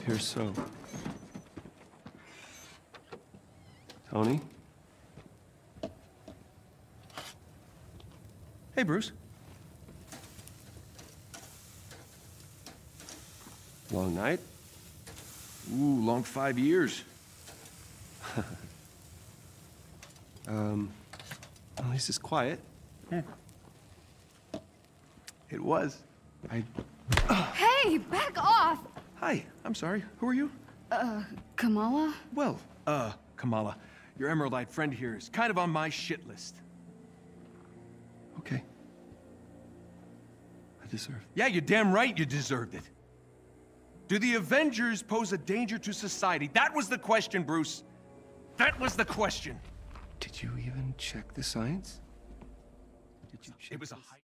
Here's so. Tony? Hey, Bruce. Long night? Ooh, long 5 years. At least it's quiet. It was. Hey, back off! Hi, I'm sorry. Who are you? Kamala? Well, Kamala, your Emerald-eyed friend here is kind of on my shit list. Okay. I deserve. Yeah, you're damn right you deserved it. Do the Avengers pose a danger to society? That was the question, Bruce. That was the question. Did you even check the science? Did you check It was a this? high